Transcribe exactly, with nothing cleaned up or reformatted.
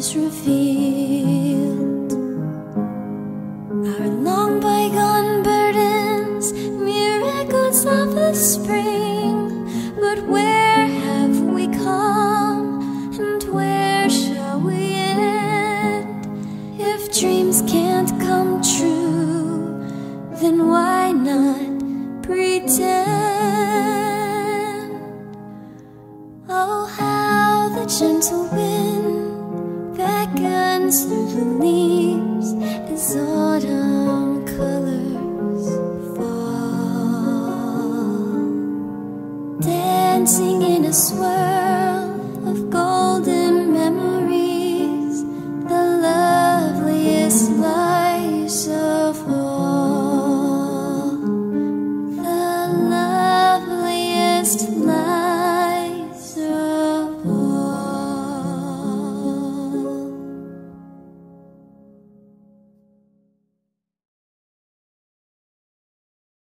is revealed. Our long bygone burdens, miracles of the spring. But where have we come, and where shall we end? If dreams can't come true, then why not pretend? Oh, how the gentle wind beckons through the leaves as autumn colors fall, dancing in a swirl